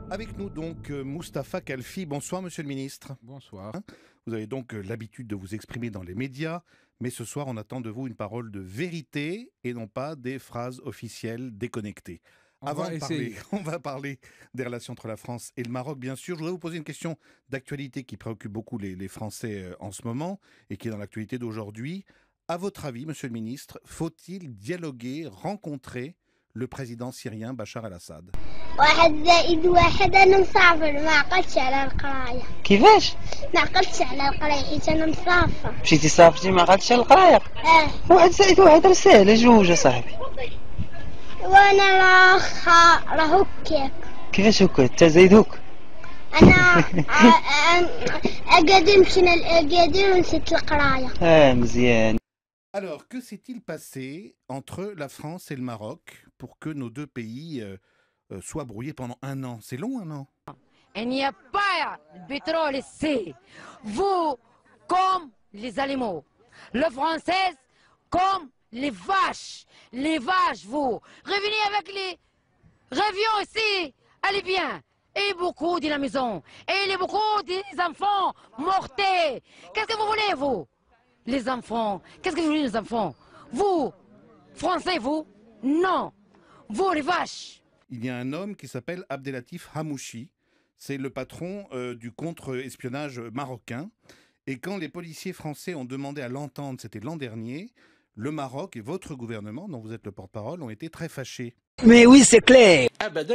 Avec nous donc Moustapha Khalfi. Bonsoir Monsieur le Ministre. Bonsoir. Vous avez donc l'habitude de vous exprimer dans les médias, mais ce soir on attend de vous une parole de vérité et non pas des phrases officielles déconnectées. On va parler des relations entre la France et le Maroc, bien sûr. Je voudrais vous poser une question d'actualité qui préoccupe beaucoup les Français en ce moment et qui est dans l'actualité d'aujourd'hui. À votre avis, Monsieur le Ministre, faut-il dialoguer, rencontrer le président syrien Bachar el-Assad? 1+1 أنا مسافر ما عقدتش على القراية. كيفاش؟ ما عقدتش على القراية حيت أنا مسافر. مشيتي سافرتي ما عقلتش على القرايه؟ 1+1 راه ساهله، 2 اصاحبي. وأنا راه هكاك. كيفاش هكا؟ انت زايد هك؟ أنا أكادير مشينا لأكادير ونسيت القراية. مزيان. Alors, que s'est-il passé entre la France et le Maroc pour que nos deux pays soient brouillés pendant un an? C'est long, un an? Il n'y a pas de pétrole ici. Vous, comme les animaux. Le français, comme les vaches. Les vaches, vous. Revenez avec les... Reviens ici. Allez bien. Et beaucoup de la maison. Et il y a beaucoup des enfants mortés. Qu'est-ce que vous voulez, vous? Les enfants. Qu'est-ce que vous voulez, les enfants? Vous, français, vous? Non. Vous, les vaches. Il y a un homme qui s'appelle Abdelatif Hamouchi. C'est le patron du contre-espionnage marocain. Et quand les policiers français ont demandé à l'entendre, c'était l'an dernier, le Maroc et votre gouvernement, dont vous êtes le porte-parole, ont été très fâchés. Mais oui, c'est clair.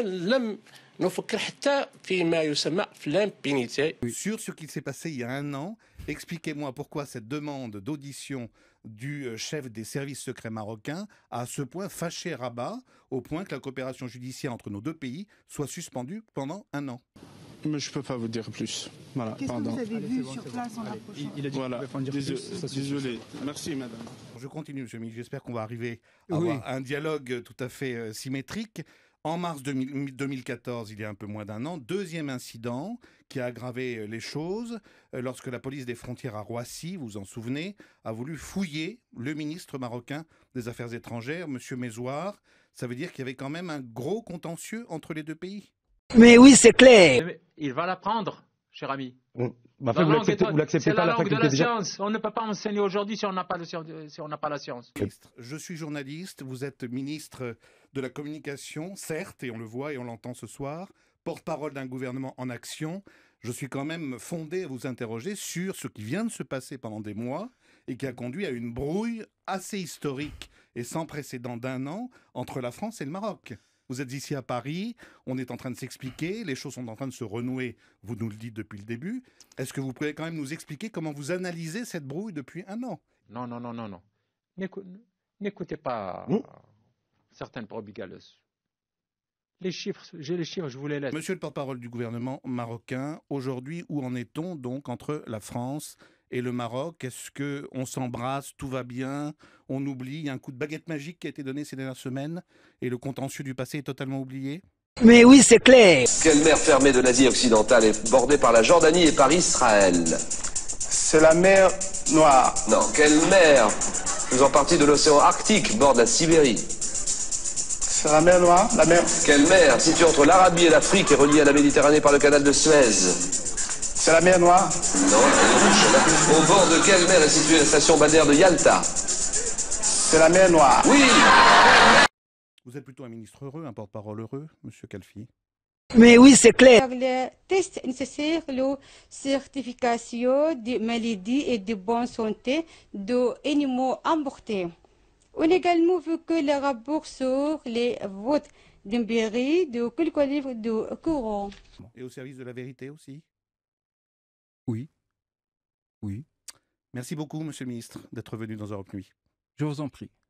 Sur ce qu'il s'est passé il y a un an, expliquez-moi pourquoi cette demande d'audition du chef des services secrets marocains a à ce point fâché Rabat, au point que la coopération judiciaire entre nos deux pays soit suspendue pendant un an. Mais je ne peux pas vous dire plus. Voilà, Qu'est-ce que vous avez vu sur place en approchant? Il a dit voilà. qu'il pouvait en dire plus. Désolé. Merci, madame. Je continue, monsieur le ministre. J'espère qu'on va arriver à avoir un dialogue tout à fait symétrique. En mars 2014, il y a un peu moins d'un an, deuxième incident qui a aggravé les choses lorsque la police des frontières à Roissy, vous vous en souvenez, a voulu fouiller le ministre marocain des Affaires étrangères, monsieur Mezouar. Ça veut dire qu'il y avait quand même un gros contentieux entre les deux pays. Mais oui, c'est clair. Il va l'apprendre, cher ami. Vous l'acceptez pas, la la langue de faculté la déjà. science. On ne peut pas enseigner aujourd'hui si on n'a pas, la science. Je suis journaliste, vous êtes ministre de la communication, certes, et on le voit et on l'entend ce soir, porte-parole d'un gouvernement en action. Je suis quand même fondé à vous interroger sur ce qui vient de se passer pendant des mois et qui a conduit à une brouille assez historique et sans précédent d'un an entre la France et le Maroc. Vous êtes ici à Paris, on est en train de s'expliquer, les choses sont en train de se renouer, vous nous le dites depuis le début. Est-ce que vous pouvez quand même nous expliquer comment vous analysez cette brouille depuis un an? Non. N'écoutez pas certaines brebis galeuses. J'ai les chiffres, je vous les laisse. Monsieur le porte-parole du gouvernement marocain, aujourd'hui, où en est-on donc entre la France et le Maroc? Est-ce qu'on s'embrasse, tout va bien, on oublie, il y a un coup de baguette magique qui a été donné ces dernières semaines et le contentieux du passé est totalement oublié? Mais oui, c'est clair. Quelle mer fermée de l'Asie occidentale est bordée par la Jordanie et par Israël? C'est la mer Noire. Non, quelle mer faisant partie de l'océan Arctique borde la Sibérie? C'est la mer Noire. La mer. Quelle mer située entre l'Arabie et l'Afrique et reliée à la Méditerranée par le canal de Suez? C'est la mer Noire. Non, au bord de quelle mer est située la station balnéaire de Yalta? C'est la mer Noire. Oui. Vous êtes plutôt un ministre heureux, un porte-parole heureux, monsieur Khalfi? Mais oui, c'est clair. Le test nécessaire, la certification de maladies et de bonne santé d'animaux importés. On a également vu que le rapport sur les votes d'Imbéry de quelques livres de courant. Et au service de la vérité aussi? Oui. Oui. Merci beaucoup, monsieur le ministre, d'être venu dans Europe Nuit. Je vous en prie.